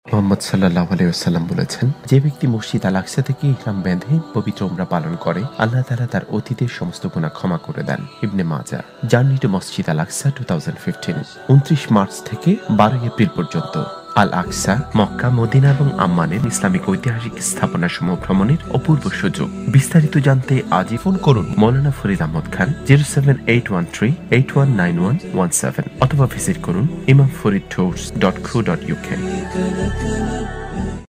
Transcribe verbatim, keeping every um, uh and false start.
মুহাম্মদ সাল্লাল্লাহু আলাইহি ওয়াসাল্লাম বলেছেন, যে ব্যক্তি মসজিদ আল আকসা থেকে ইহরাম বেঁধে পবিত্র উমরা পালন করে, আল্লাহ তাআলা তার অতীতের সমস্ত গুনাহ ক্ষমা করে দেন। ইবনে মাজাহ। Journey to Masjid al Aqsa two thousand fifteen. উনত্রিশ মার্চ থেকে বারোই এপ্রিল পর্যন্ত আল আকসা, মক্কা, মদিনা এবং আম্মানের ইসলামিক ঐতিহাসিক স্থাপনাসমূহ ভ্রমণের অপূর্ব সুযোগ। বিস্তারিত জানতে আজই ফোন করুন Maulana Farid Ahmad Khan zero seven eight one three eight one nine one one seven অথবা ভিজিট করুন Imam Farid tours dot co dot UK.